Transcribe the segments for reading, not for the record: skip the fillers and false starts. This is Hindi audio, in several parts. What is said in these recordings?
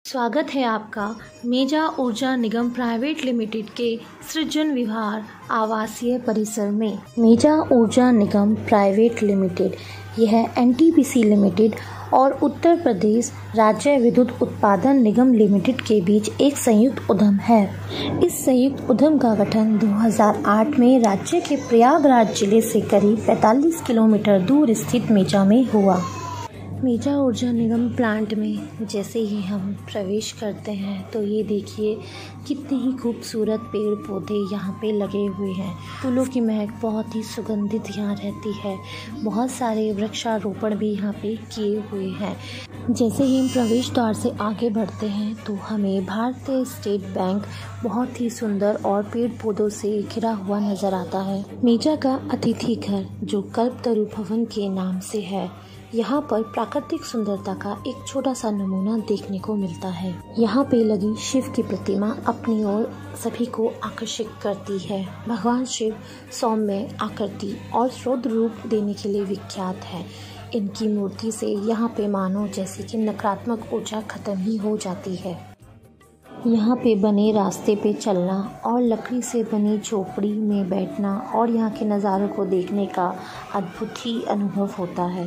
स्वागत है आपका मेजा ऊर्जा निगम प्राइवेट लिमिटेड के सृजन विहार आवासीय परिसर में। मेजा ऊर्जा निगम प्राइवेट लिमिटेड यह एनटीपीसी लिमिटेड और उत्तर प्रदेश राज्य विद्युत उत्पादन निगम लिमिटेड के बीच एक संयुक्त उद्यम है। इस संयुक्त उद्यम का गठन 2008 में राज्य के प्रयागराज जिले से करीब 45 किलोमीटर दूर स्थित मेजा में हुआ। मेजा ऊर्जा निगम प्लांट में जैसे ही हम प्रवेश करते हैं तो ये देखिए कितने ही खूबसूरत पेड़ पौधे यहाँ पे लगे हुए हैं। फूलों की महक बहुत ही सुगंधित यहाँ रहती है। बहुत सारे वृक्षारोपण भी यहाँ पे किए हुए हैं। जैसे ही हम प्रवेश द्वार से आगे बढ़ते हैं तो हमें भारतीय स्टेट बैंक बहुत ही सुंदर और पेड़ पौधों से घिरा हुआ नज़र आता है। मेजा का अतिथि घर जो कल्पतरु भवन के नाम से है, यहाँ पर प्राकृतिक सुंदरता का एक छोटा सा नमूना देखने को मिलता है। यहाँ पे लगी शिव की प्रतिमा अपनी ओर सभी को आकर्षित करती है। भगवान शिव सौम्य आकृति और रौद्र रूप देने के लिए विख्यात है। इनकी मूर्ति से यहाँ पे मानो जैसे कि नकारात्मक ऊर्जा खत्म ही हो जाती है। यहाँ पे बने रास्ते पे चलना और लकड़ी से बनी झोपड़ी में बैठना और यहाँ के नज़ारों को देखने का अद्भुत ही अनुभव होता है।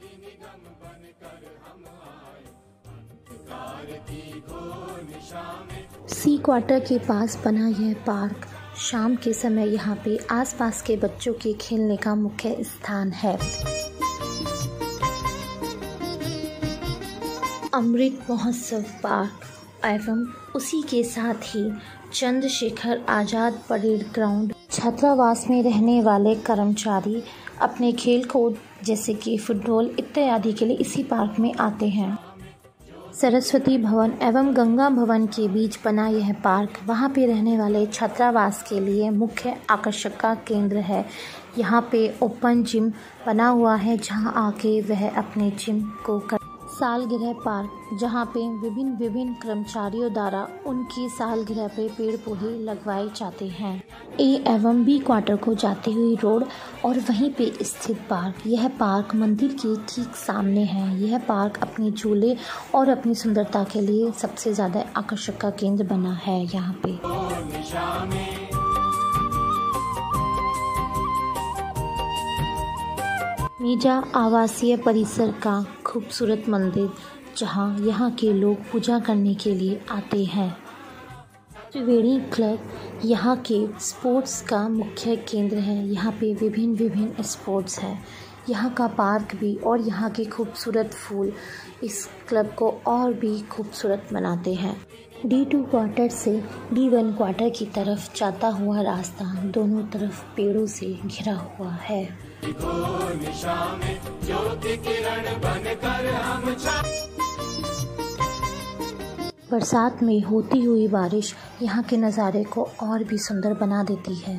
सी क्वार्टर के पास बना यह पार्क शाम के समय यहाँ पे आसपास के बच्चों के खेलने का मुख्य स्थान है। अमृत महोत्सव पार्क एवं उसी के साथ ही चंद्रशेखर आज़ाद परेड ग्राउंड छात्रावास में रहने वाले कर्मचारी अपने खेल कूद जैसे कि फुटबॉल इत्यादि के लिए इसी पार्क में आते हैं। सरस्वती भवन एवं गंगा भवन के बीच बना यह पार्क वहाँ पे रहने वाले छात्रावास के लिए मुख्य आकर्षक का केंद्र है। यहाँ पे ओपन जिम बना हुआ है जहाँ आके वह अपने जिम को कर। सालगिरह पार्क जहाँ पे विभिन्न कर्मचारियों द्वारा उनकी सालगिरह पे पेड़ पौधे लगवाए जाते हैं। ए एवं बी क्वार्टर को जाती हुई रोड और वहीं पे स्थित पार्क। यह पार्क मंदिर के ठीक सामने है। यह पार्क अपने झूले और अपनी सुंदरता के लिए सबसे ज़्यादा आकर्षक का केंद्र बना है। यहाँ पे मेजा आवासीय परिसर का खूबसूरत मंदिर जहां यहाँ के लोग पूजा करने के लिए आते हैं। त्रिवेणी क्लब यहाँ के स्पोर्ट्स का मुख्य केंद्र है। यहाँ पे विभिन्न स्पोर्ट्स हैं। यहाँ का पार्क भी और यहाँ के खूबसूरत फूल इस क्लब को और भी खूबसूरत बनाते हैं। D2 क्वार्टर से D1 क्वार्टर की तरफ जाता हुआ रास्ता दोनों तरफ पेड़ों से घिरा हुआ है। बरसात में होती हुई बारिश यहाँ के नज़ारे को और भी सुंदर बना देती है।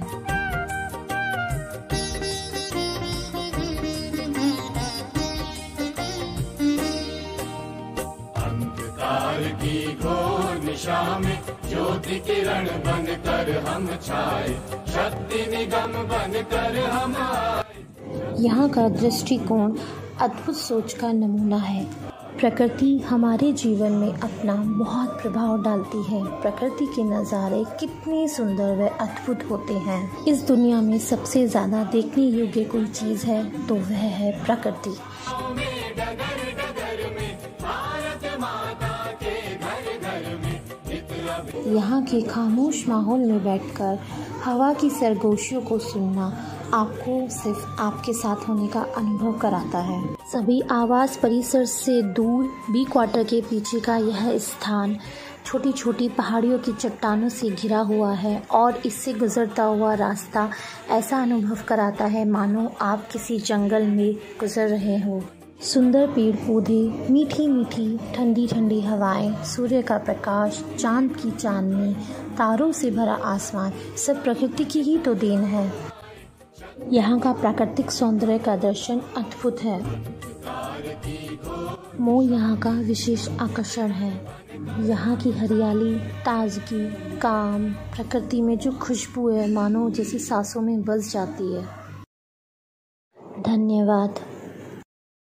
अंधकार की घोर निशा में ज्योति किरण बनकर हम छाए, शक्ति निगम बनकर हम आए। यहाँ का दृष्टिकोण अद्भुत सोच का नमूना है। प्रकृति हमारे जीवन में अपना बहुत प्रभाव डालती है। प्रकृति के नज़ारे कितने सुंदर व अद्भुत होते हैं। इस दुनिया में सबसे ज़्यादा देखने योग्य कोई चीज़ है तो वह है प्रकृति। यहाँ के खामोश माहौल में बैठकर हवा की सरगोशियों को सुनना आपको सिर्फ आपके साथ होने का अनुभव कराता है। सभी आवास परिसर से दूर बी क्वार्टर के पीछे का यह स्थान छोटी छोटी पहाड़ियों की चट्टानों से घिरा हुआ है और इससे गुजरता हुआ रास्ता ऐसा अनुभव कराता है मानो आप किसी जंगल में गुजर रहे हो। सुंदर पेड़ पौधे, मीठी मीठी ठंडी ठंडी हवाएं, सूर्य का प्रकाश, चांद की चांदनी, तारों से भरा आसमान सब प्रकृति की ही तो देन है। यहाँ का प्राकृतिक सौंदर्य का दर्शन अद्भुत है। मोर यहाँ का विशेष आकर्षण है। यहाँ की हरियाली, ताजगी, काम, प्रकृति में जो खुशबू है मानो जैसे सांसों में बस जाती है। धन्यवाद।